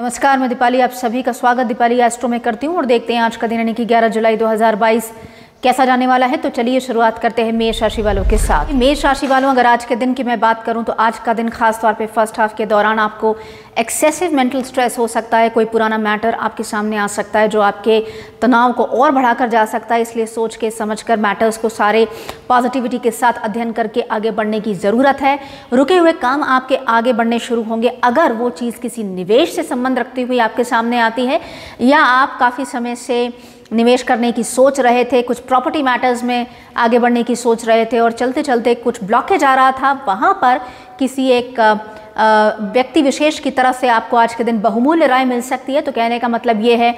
नमस्कार, मैं दीपाली आप सभी का स्वागत दीपाली एस्ट्रो में करती हूँ और देखते हैं आज का दिन यानी कि 11 जुलाई 2022 कैसा जाने वाला है। तो चलिए शुरुआत करते हैं मेष राशि वालों के साथ। मेष राशि वालों, अगर आज के दिन की मैं बात करूं तो आज का दिन खास तौर पे फर्स्ट हाफ के दौरान आपको एक्सेसिव मेंटल स्ट्रेस हो सकता है। कोई पुराना मैटर आपके सामने आ सकता है जो आपके तनाव को और बढ़ाकर जा सकता है। इसलिए सोच के समझकर मैटर्स को सारे पॉजिटिविटी के साथ अध्ययन करके आगे बढ़ने की ज़रूरत है। रुके हुए काम आपके आगे बढ़ने शुरू होंगे अगर वो चीज़ किसी निवेश से संबंध रखती हुई आपके सामने आती है या आप काफ़ी समय से निवेश करने की सोच रहे थे, कुछ प्रॉपर्टी मैटर्स में आगे बढ़ने की सोच रहे थे और चलते चलते कुछ ब्लॉकेज आ रहा था। वहाँ पर किसी एक व्यक्ति विशेष की तरफ से आपको आज के दिन बहुमूल्य राय मिल सकती है। तो कहने का मतलब ये है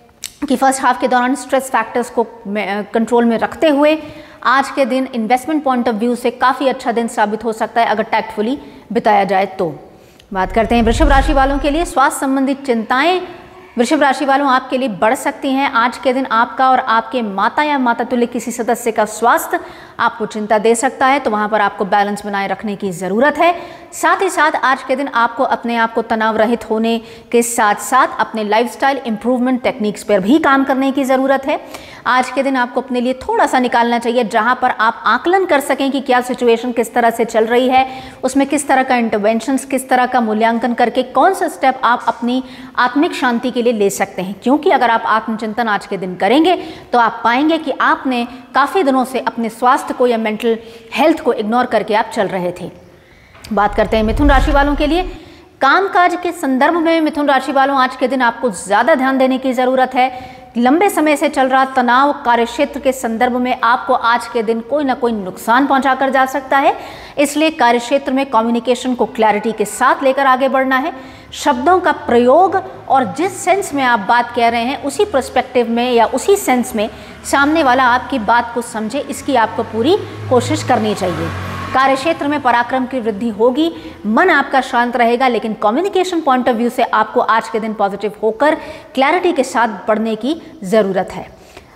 कि फर्स्ट हाफ के दौरान स्ट्रेस फैक्टर्स को कंट्रोल में रखते हुए आज के दिन इन्वेस्टमेंट पॉइंट ऑफ व्यू से काफ़ी अच्छा दिन साबित हो सकता है अगर टैक्टफुली बिताया जाए तो। बात करते हैं वृषभ राशि वालों के लिए। स्वास्थ्य संबंधित चिंताएं वृषभ राशि वालों आपके लिए बढ़ सकती हैं। आज के दिन आपका और आपके माता या माता तुल्य किसी सदस्य का स्वास्थ्य आपको चिंता दे सकता है, तो वहां पर आपको बैलेंस बनाए रखने की ज़रूरत है। साथ ही साथ आज के दिन आपको अपने आप को तनाव रहित होने के साथ साथ अपने लाइफस्टाइल इंप्रूवमेंट टेक्निक्स पर भी काम करने की ज़रूरत है। आज के दिन आपको अपने लिए थोड़ा सा निकालना चाहिए जहां पर आप आकलन कर सकें कि क्या सिचुएशन किस तरह से चल रही है, उसमें किस तरह का इंटरवेंशन, किस तरह का मूल्यांकन करके कौन सा स्टेप आप अपनी आत्मिक शांति के लिए ले सकते हैं। क्योंकि अगर आप आत्मचिंतन आज के दिन करेंगे तो आप पाएंगे कि आपने काफ़ी दिनों से अपने स्वास्थ्य को या मेंटल हेल्थ को इग्नोर करके आप चल रहे थे। बात करते हैं मिथुन राशि वालों के लिए। कामकाज के संदर्भ में मिथुन राशि वालों आज के दिन आपको ज़्यादा ध्यान देने की ज़रूरत है। लंबे समय से चल रहा तनाव कार्यक्षेत्र के संदर्भ में आपको आज के दिन कोई ना कोई नुकसान पहुंचा कर जा सकता है। इसलिए कार्यक्षेत्र में कम्युनिकेशन को क्लैरिटी के साथ लेकर आगे बढ़ना है। शब्दों का प्रयोग और जिस सेंस में आप बात कह रहे हैं उसी पर्सपेक्टिव में या उसी सेंस में सामने वाला आपकी बात को समझे, इसकी आपको पूरी कोशिश करनी चाहिए। कार्यक्षेत्र में पराक्रम की वृद्धि होगी, मन आपका शांत रहेगा, लेकिन कम्युनिकेशन पॉइंट ऑफ व्यू से आपको आज के दिन पॉजिटिव होकर क्लैरिटी के साथ बढ़ने की ज़रूरत है।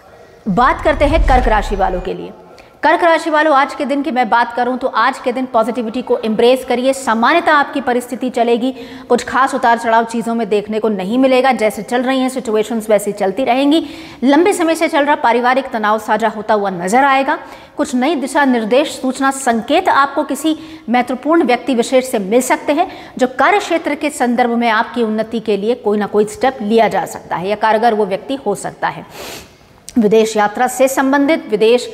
बात करते हैं कर्क राशि वालों के लिए। कर्क राशि वालों, आज के दिन की मैं बात करूं तो आज के दिन पॉजिटिविटी को एम्ब्रेस करिए। सामान्यतः आपकी परिस्थिति चलेगी, कुछ खास उतार चढ़ाव चीज़ों में देखने को नहीं मिलेगा। जैसे चल रही हैं सिचुएशंस वैसी चलती रहेंगी। लंबे समय से चल रहा पारिवारिक तनाव साझा होता हुआ नजर आएगा। कुछ नई दिशा निर्देश, सूचना, संकेत आपको किसी महत्वपूर्ण व्यक्ति विशेष से मिल सकते हैं जो कार्य क्षेत्र के संदर्भ में आपकी उन्नति के लिए कोई ना कोई स्टेप लिया जा सकता है या कारगर वो व्यक्ति हो सकता है। विदेश यात्रा से संबंधित, विदेश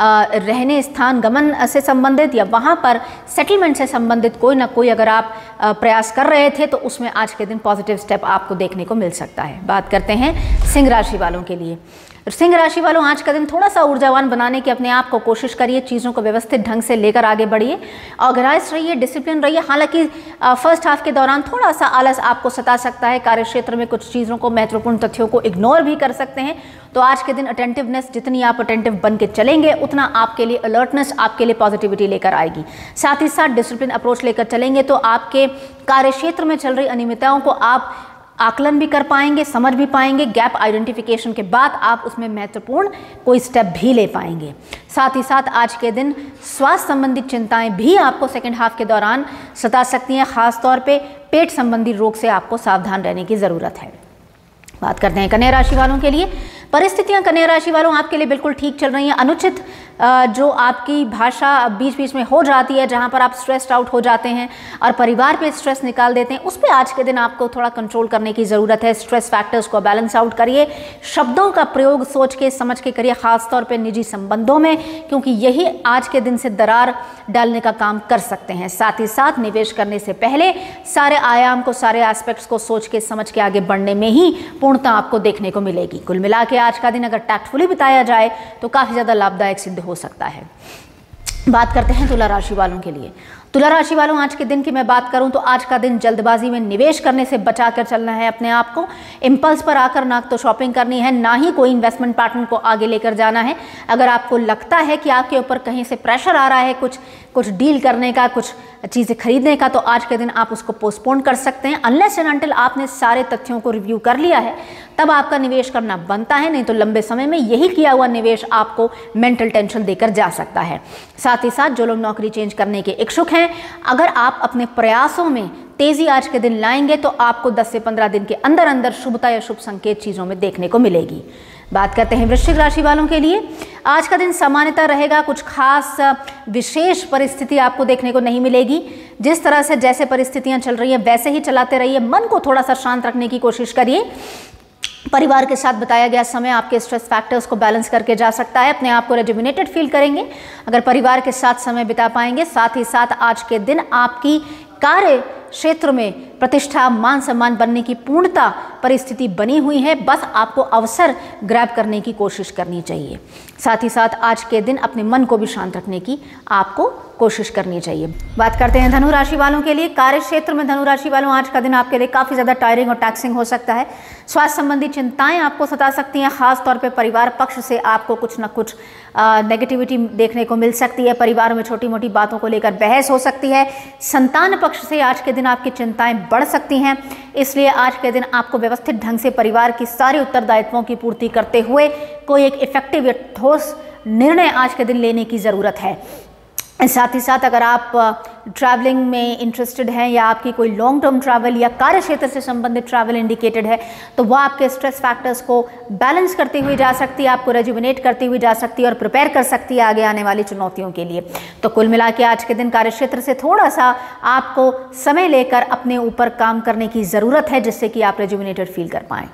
रहने स्थान गमन से संबंधित या वहाँ पर सेटलमेंट से संबंधित कोई ना कोई अगर आप प्रयास कर रहे थे तो उसमें आज के दिन पॉजिटिव स्टेप आपको देखने को मिल सकता है। बात करते हैं सिंह राशि वालों के लिए। सिंह राशि वालों, आज का दिन थोड़ा सा ऊर्जावान बनाने की अपने आप को कोशिश करिए। चीज़ों को व्यवस्थित ढंग से लेकर आगे बढ़िए, ऑर्गेनाइज रहिए, डिसिप्लिन रहिए। हालांकि फर्स्ट हाफ के दौरान थोड़ा सा आलस आपको सता सकता है। कार्यक्षेत्र में कुछ चीज़ों को, महत्वपूर्ण तथ्यों को इग्नोर भी कर सकते हैं। तो आज के दिन अटेंटिवनेस, जितनी आप अटेंटिव बन के चलेंगे उतना आपके लिए अलर्टनेस, आपके लिए पॉजिटिविटी लेकर आएगी। साथ ही साथ डिसिप्लिन अप्रोच लेकर चलेंगे तो आपके कार्यक्षेत्र में चल रही अनियमितताओं को आप आकलन भी कर पाएंगे, समझ भी पाएंगे। गैप आइडेंटिफिकेशन के बाद आप उसमें महत्वपूर्ण कोई स्टेप भी ले पाएंगे। साथ ही साथ आज के दिन स्वास्थ्य संबंधित चिंताएं भी आपको सेकेंड हाफ के दौरान सता सकती हैं। खासतौर पे पेट संबंधी रोग से आपको सावधान रहने की ज़रूरत है। बात करते हैं कन्या राशि वालों के लिए। परिस्थितियां कन्या राशि वालों आपके लिए बिल्कुल ठीक चल रही हैं। अनुचित जो आपकी भाषा बीच बीच में हो जाती है, जहां पर आप स्ट्रेस्ड आउट हो जाते हैं और परिवार पे स्ट्रेस निकाल देते हैं, उस पर आज के दिन आपको थोड़ा कंट्रोल करने की ज़रूरत है। स्ट्रेस फैक्टर्स को बैलेंस आउट करिए। शब्दों का प्रयोग सोच के समझ के करिए, खासतौर पे निजी संबंधों में, क्योंकि यही आज के दिन से दरार डालने का काम कर सकते हैं। साथ ही साथ निवेश करने से पहले सारे आयाम को, सारे एस्पेक्ट्स को सोच के समझ के आगे बढ़ने में ही पूर्णता आपको देखने को मिलेगी। कुल मिला के आज का दिन अगर टैक्टफुली बिताया जाए तो काफ़ी ज़्यादा लाभदायक सिद्ध हो सकता है। बात करते हैं तुला राशि वालों के लिए। तुला राशि वालों, आज के दिन की मैं बात करूं तो आज का दिन जल्दबाजी में निवेश करने से बचा कर चलना है अपने आप को। इम्पल्स पर आकर ना तो शॉपिंग करनी है, ना ही कोई इन्वेस्टमेंट पैटर्न को आगे लेकर जाना है। अगर आपको लगता है कि आपके ऊपर कहीं से प्रेशर आ रहा है कुछ डील करने का, कुछ चीज़ें खरीदने का, तो आज के दिन आप उसको पोस्टपोन कर सकते हैं। अनलेस एंड अनटिल आपने सारे तथ्यों को रिव्यू कर लिया है तब आपका निवेश करना बनता है, नहीं तो लंबे समय में यही किया हुआ निवेश आपको मेंटल टेंशन देकर जा सकता है। साथ ही साथ जो लोग नौकरी चेंज करने के इच्छुक हैं, अगर आप अपने प्रयासों में तेजी आज के दिन लाएंगे तो आपको 10 से 15 दिन के अंदर अंदर शुभता या शुभ संकेत चीज़ों में देखने को मिलेगी। बात करते हैं वृश्चिक राशि वालों के लिए। आज का दिन सामान्यतः रहेगा, कुछ खास विशेष परिस्थिति आपको देखने को नहीं मिलेगी। जिस तरह से जैसे परिस्थितियां चल रही है वैसे ही चलाते रहिए। मन को थोड़ा सा शांत रखने की कोशिश करिए। परिवार के साथ बिताया गया समय आपके स्ट्रेस फैक्टर्स को बैलेंस करके जा सकता है। अपने आप को रेजुविनेटेड फील करेंगे अगर परिवार के साथ समय बिता पाएंगे। साथ ही साथ आज के दिन आपकी कार्य क्षेत्र में प्रतिष्ठा, मान सम्मान बनने की पूर्णता परिस्थिति बनी हुई है। बस आपको अवसर ग्रैब करने की कोशिश करनी चाहिए। साथ ही साथ आज के दिन अपने मन को भी शांत रखने की आपको कोशिश करनी चाहिए। बात करते हैं धनु राशि वालों के लिए। कार्य क्षेत्र में धनु राशि वालों, आज का दिन आपके लिए काफ़ी ज़्यादा टायरिंग और टैक्सिंग हो सकता है। स्वास्थ्य संबंधी चिंताएं आपको सता सकती हैं। खास तौर पे परिवार पक्ष से आपको कुछ न कुछ नेगेटिविटी देखने को मिल सकती है। परिवार में छोटी मोटी बातों को लेकर बहस हो सकती है। संतान पक्ष से आज के दिन आपकी चिंताएं बढ़ सकती हैं। इसलिए आज के दिन आपको व्यवस्थित ढंग से परिवार की सारे उत्तरदायित्वों की पूर्ति करते हुए कोई एक इफेक्टिव या ठोस निर्णय आज के दिन लेने की ज़रूरत है। साथ ही साथ अगर आप ट्रैवलिंग में इंटरेस्टेड हैं या आपकी कोई लॉन्ग टर्म ट्रैवल या कार्य क्षेत्र से संबंधित ट्रैवल इंडिकेटेड है तो वह आपके स्ट्रेस फैक्टर्स को बैलेंस करती हुई जा सकती है, आपको रेजुविनेट करती हुई जा सकती है और प्रिपेयर कर सकती है आगे आने वाली चुनौतियों के लिए। तो कुल मिला के आज के दिन कार्य क्षेत्र से थोड़ा सा आपको समय लेकर अपने ऊपर काम करने की ज़रूरत है जिससे कि आप रेजुविनेटेड फील कर पाएँ।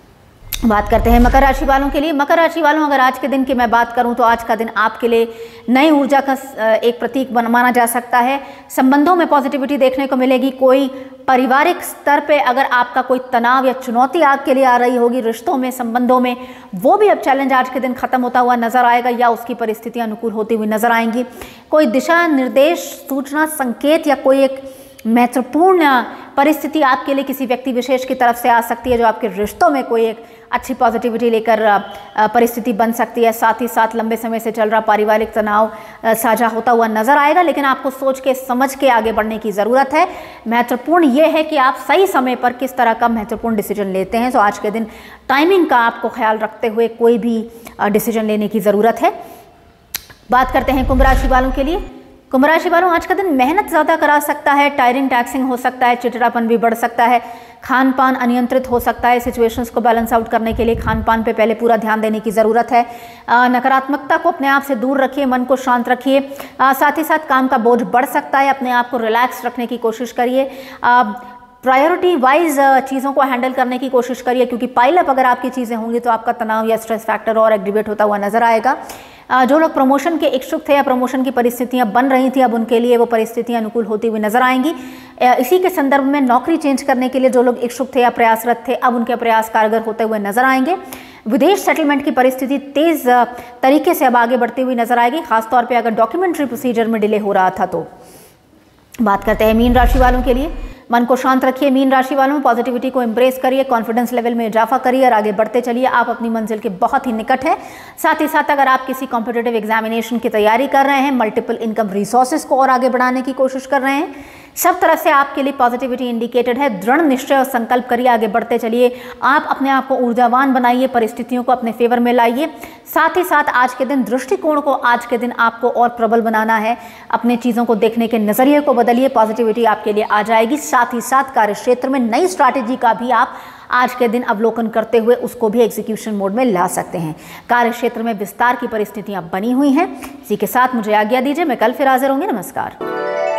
बात करते हैं मकर राशि वालों के लिए। मकर राशि वालों, अगर आज के दिन की मैं बात करूं तो आज का दिन आपके लिए नई ऊर्जा का एक प्रतीक माना जा सकता है। संबंधों में पॉजिटिविटी देखने को मिलेगी। कोई पारिवारिक स्तर पे अगर आपका कोई तनाव या चुनौती आपके लिए आ रही होगी रिश्तों में, संबंधों में, वो भी अब चैलेंज आज के दिन खत्म होता हुआ नजर आएगा या उसकी परिस्थितियां अनुकूल होती हुई नजर आएंगी। कोई दिशा निर्देश, सूचना, संकेत या कोई एक महत्वपूर्ण परिस्थिति आपके लिए किसी व्यक्ति विशेष की तरफ से आ सकती है जो आपके रिश्तों में कोई एक अच्छी पॉजिटिविटी लेकर परिस्थिति बन सकती है। साथ ही साथ लंबे समय से चल रहा पारिवारिक तनाव साझा होता हुआ नजर आएगा, लेकिन आपको सोच के समझ के आगे बढ़ने की ज़रूरत है। महत्वपूर्ण ये है कि आप सही समय पर किस तरह का महत्वपूर्ण डिसीजन लेते हैं। तो आज के दिन टाइमिंग का आपको ख्याल रखते हुए कोई भी डिसीजन लेने की ज़रूरत है। बात करते हैं कुंभ राशि वालों के लिए। कुंभ राशि वालों, आज का दिन मेहनत ज़्यादा करा सकता है, टायरिंग टैक्सिंग हो सकता है, चिड़चिड़ापन भी बढ़ सकता है, खान पान अनियंत्रित हो सकता है। सिचुएशंस को बैलेंस आउट करने के लिए खान पान पे पहले पूरा ध्यान देने की ज़रूरत है। नकारात्मकता को अपने आप से दूर रखिए, मन को शांत रखिए। साथ ही साथ काम का बोझ बढ़ सकता है, अपने आप को रिलैक्स रखने की कोशिश करिए। प्रायोरिटी वाइज चीज़ों को हैंडल करने की कोशिश करिए, क्योंकि पाइल अप अगर आपकी चीज़ें होंगी तो आपका तनाव या स्ट्रेस फैक्टर और एक्टिवेट होता हुआ नजर आएगा। जो लोग प्रमोशन के इच्छुक थे या प्रमोशन की परिस्थितियां बन रही थी, अब उनके लिए वो परिस्थितियां अनुकूल होती हुई नजर आएंगी। इसी के संदर्भ में नौकरी चेंज करने के लिए जो लोग इच्छुक थे या प्रयासरत थे, अब उनके प्रयास कारगर होते हुए नजर आएंगे। विदेश सेटलमेंट की परिस्थिति तेज तरीके से अब आगे बढ़ती हुई नजर आएगी, खासतौर पर अगर डॉक्यूमेंट्री प्रोसीजर में डिले हो रहा था तो। बात करते हैं मीन राशि वालों के लिए। मन को शांत रखिए मीन राशि वालों, पॉजिटिविटी को एम्ब्रेस करिए, कॉन्फिडेंस लेवल में इजाफा करिए और आगे बढ़ते चलिए। आप अपनी मंजिल के बहुत ही निकट हैं। साथ ही साथ अगर आप किसी कॉम्पिटिटिव एग्जामिनेशन की तैयारी कर रहे हैं, मल्टीपल इनकम रिसोर्सेज को और आगे बढ़ाने की कोशिश कर रहे हैं, सब तरफ से आपके लिए पॉजिटिविटी इंडिकेटेड है। दृढ़ निश्चय और संकल्प करिए, आगे बढ़ते चलिए। आप अपने आप को ऊर्जावान बनाइए, परिस्थितियों को अपने फेवर में लाइए। साथ ही साथ आज के दिन दृष्टिकोण को आज के दिन आपको और प्रबल बनाना है। अपने चीज़ों को देखने के नज़रिए को बदलिए, पॉजिटिविटी आपके लिए आ जाएगी। साथ ही साथ कार्य क्षेत्र में नई स्ट्रैटेजी का भी आप आज के दिन अवलोकन करते हुए उसको भी एग्जीक्यूशन मोड में ला सकते हैं। कार्य क्षेत्र में विस्तार की परिस्थितियां बनी हुई हैं। इसी के साथ मुझे आज्ञा दीजिए, मैं कल फिर हाजिर होंगी। नमस्कार।